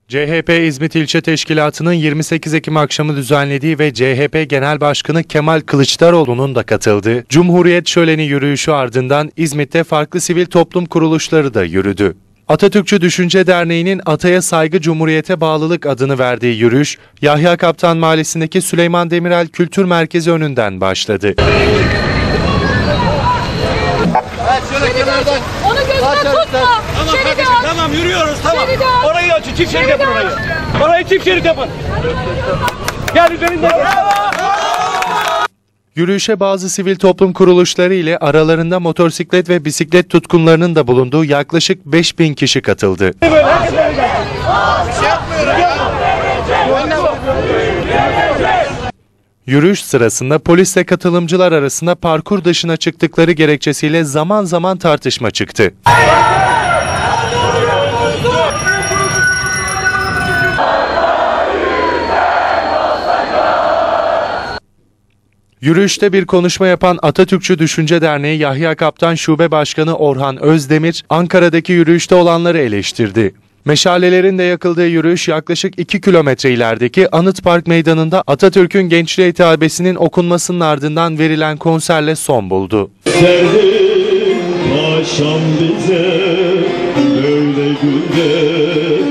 CHP İzmit İlçe Teşkilatı'nın 28 Ekim akşamı düzenlediği ve CHP Genel Başkanı Kemal Kılıçdaroğlu'nun da katıldığı Cumhuriyet Şöleni yürüyüşü ardından İzmit'te farklı sivil toplum kuruluşları da yürüdü. Atatürkçü Düşünce Derneği'nin Ataya Saygı Cumhuriyete Bağlılık adını verdiği yürüyüş, Yahya Kaptan Mahallesi'ndeki Süleyman Demirel Kültür Merkezi önünden başladı. Şöyle kenardan. Onu gözüne tutma. Tamam kardeşim, tamam yürüyoruz, tamam. Orayı açın, çift şerit yapın orayı. Orayı çift şerit yapın. Gel üzerinden gel. Yürüyüşe bazı sivil toplum kuruluşları ile aralarında motosiklet ve bisiklet tutkunlarının da bulunduğu yaklaşık 5000 kişi katıldı. Yürüyüş sırasında polisle katılımcılar arasında parkur dışına çıktıkları gerekçesiyle zaman zaman tartışma çıktı. Yürüyüşte bir konuşma yapan Atatürkçü Düşünce Derneği Yahya Kaptan Şube Başkanı Orhan Özdemir, Ankara'daki yürüyüşte olanları eleştirdi. Meşalelerin de yakıldığı yürüyüş yaklaşık 2 kilometre ilerideki Anıt Park Meydanı'nda Atatürk'ün gençliğe hitabesinin okunmasının ardından verilen konserle son buldu. Paşam bize böyle günde